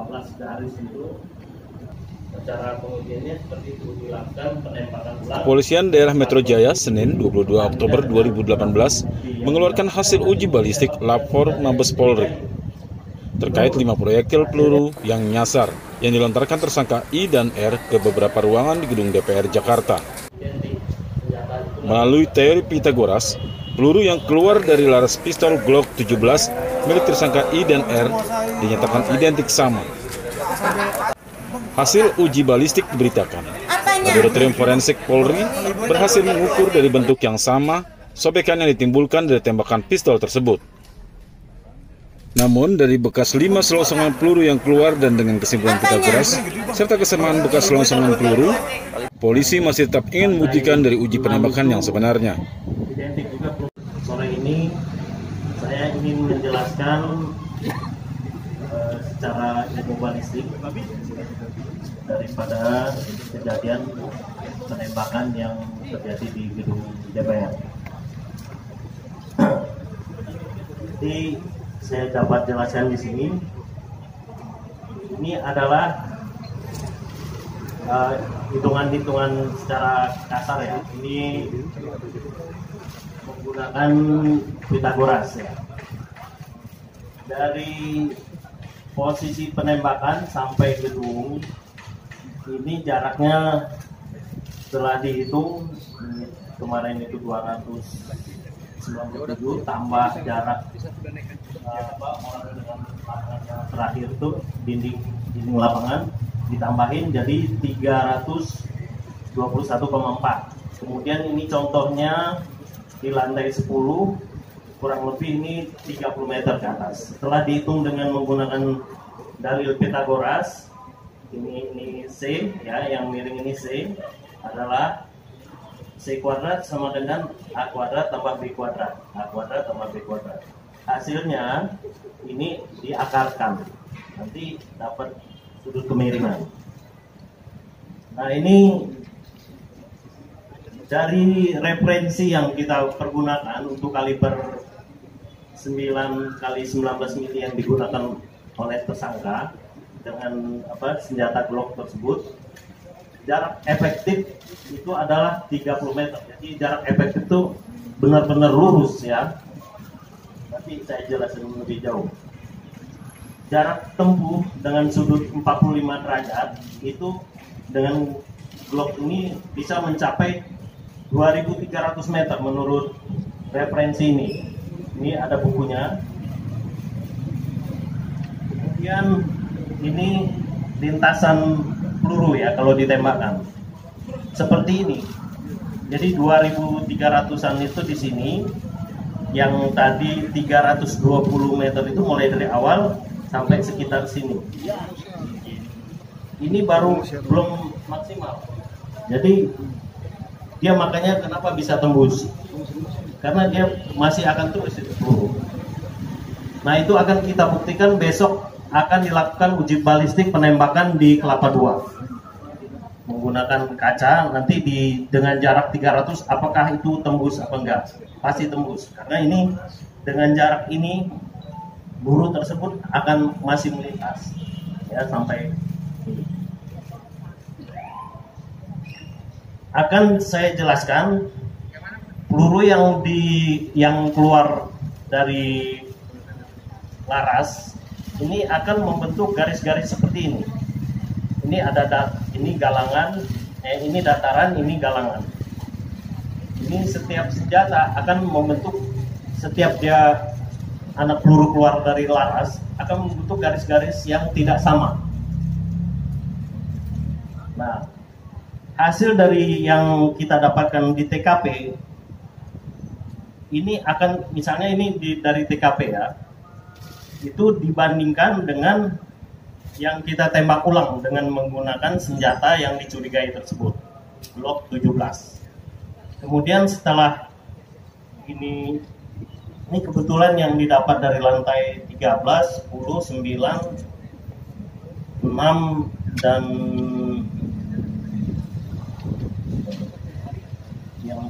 15 garis itu. Cara pengujiannya seperti itu, dilakukan penembakan ulang. Kepolisian Daerah Metro Jaya Senin 22 Oktober 2018 mengeluarkan hasil uji balistik lapor Mabes Polri terkait 5 proyektil peluru yang nyasar yang dilontarkan tersangka I dan R ke beberapa ruangan di gedung DPR Jakarta. Melalui teori Pitagoras, peluru yang keluar dari laras pistol Glock 17 milik tersangka I dan R dinyatakan identik sama. Hasil uji balistik diberitakan, Laboratorium Forensik Polri berhasil mengukur dari bentuk yang sama sobekan yang ditimbulkan dari tembakan pistol tersebut. Namun dari bekas 5 selongsongan peluru yang keluar dan dengan kesimpulan Pitagoras serta kesamaan bekas selongsongan peluru, polisi masih tetap ingin membuktikan dari uji penembakan yang sebenarnya. Identik juga. Sore ini saya ingin menjelaskan secara ilmu balistik daripada kejadian penembakan yang terjadi di gedung DPR. Jadi saya dapat jelaskan di sini, ini adalah hitungan-hitungan secara kasar ya. Ini menggunakan Pitagoras ya. Dari posisi penembakan sampai gedung ini jaraknya setelah dihitung kemarin itu 297 tambah jarak terakhir itu dinding lapangan ditambahin jadi 321,4. Kemudian ini contohnya di lantai 10 kurang lebih ini 30 meter ke atas. Setelah dihitung dengan menggunakan dalil Pitagoras, ini C ya, yang miring ini C adalah C kuadrat sama dengan A kuadrat tambah B kuadrat, A kuadrat tambah B kuadrat. Hasilnya ini diakarkan, nanti dapat sudut kemiringan. Nah ini dari referensi yang kita pergunakan untuk kaliber 9 kali 19 mili yang digunakan oleh tersangka dengan senjata Glock tersebut, jarak efektif itu adalah 30 meter. Jadi jarak efektif itu benar-benar lurus ya. Nanti saya jelaskan lebih jauh. Jarak tempuh dengan sudut 45 derajat itu dengan Glock ini bisa mencapai 2.300 meter menurut referensi ini. Ini ada bukunya. Kemudian ini lintasan peluru ya kalau ditembakkan. Seperti ini. Jadi 2.300-an itu di sini. Yang tadi 320 meter itu mulai dari awal sampai sekitar sini. Ini baru belum maksimal. Jadi dia makanya kenapa bisa tembus? Karena dia masih akan terus itu peluru. Nah itu akan kita buktikan besok akan dilakukan uji balistik penembakan di Kelapa II menggunakan kaca. Nanti dengan jarak 300 apakah itu tembus apa enggak? Pasti tembus karena ini dengan jarak ini peluru tersebut akan masih melintas ya sampai ini. Akan saya jelaskan peluru yang keluar dari laras ini akan membentuk garis-garis seperti ini. Ini ada ini galangan, ini dataran, ini galangan. Ini setiap senjata akan membentuk, setiap dia anak peluru keluar dari laras akan membentuk garis-garis yang tidak sama. Nah, hasil dari yang kita dapatkan di TKP ini akan, misalnya ini dari TKP ya, itu dibandingkan dengan yang kita tembak ulang dengan menggunakan senjata yang dicurigai tersebut, Glock 17. Kemudian setelah ini kebetulan yang didapat dari lantai 13, 10, 9, 6 dan yang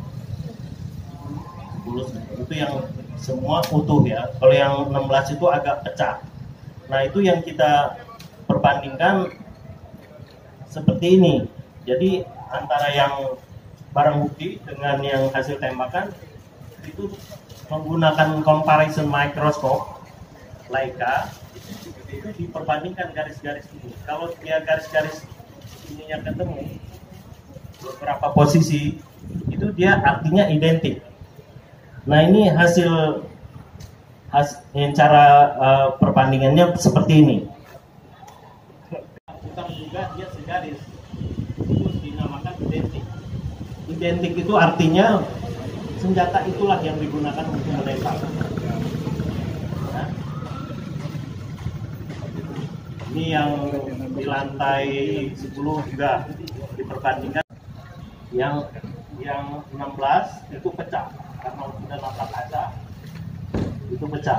10 itu yang semua utuh ya. Kalau yang 16 itu agak pecah. Nah itu yang kita diperbandingkan seperti ini. Jadi antara yang barang bukti dengan yang hasil tembakan itu menggunakan comparison microscope Leica, itu diperbandingkan garis-garis ini. Kalau dia garis-garis ininya ketemu beberapa posisi, itu dia artinya identik. Nah, ini hasil cara perbandingannya seperti ini. Bukan juga dia segaris, itu dinamakan identik. Identik itu artinya senjata itulah yang digunakan untuk menembak. Nah, ini yang di lantai 10 juga diperbandingkan. Yang 16 itu pecah karena sudah nabrak kaca, itu pecah.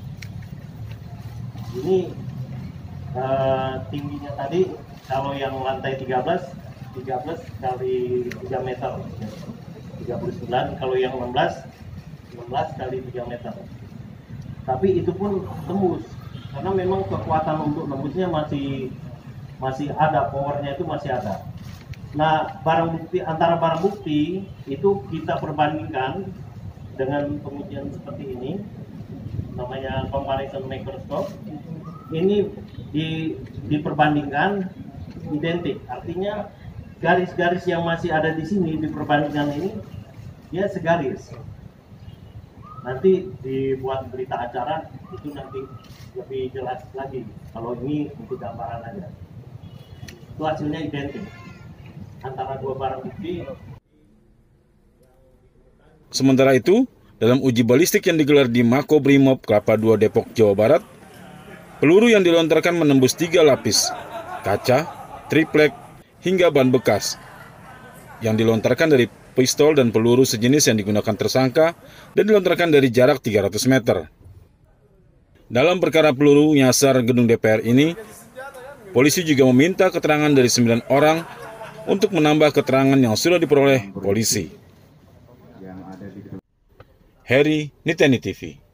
Ini tingginya tadi kalau yang lantai 13 kali 3 meter, 39. Kalau yang 16 kali 3 meter. Tapi itu pun tembus karena memang kekuatan untuk nembusnya masih ada, powernya itu masih ada. Nah, antara barang bukti itu kita perbandingkan dengan pengujian seperti ini, namanya comparison microscope. Ini diperbandingkan identik, artinya garis-garis yang masih ada di sini diperbandingkan ini dia segaris. Nanti dibuat berita acara itu nanti lebih jelas lagi. Kalau ini untuk gambaran aja, itu hasilnya identik antara dua barang bukti. Sementara itu, dalam uji balistik yang digelar di Makobrimob Kelapa II Depok, Jawa Barat, peluru yang dilontarkan menembus 3 lapis, kaca, triplek, hingga ban bekas, yang dilontarkan dari pistol dan peluru sejenis yang digunakan tersangka dan dilontarkan dari jarak 300 meter. Dalam perkara peluru nyasar gedung DPR ini, polisi juga meminta keterangan dari 9 orang untuk menambah keterangan yang sudah diperoleh polisi. Heri, Niteni TV.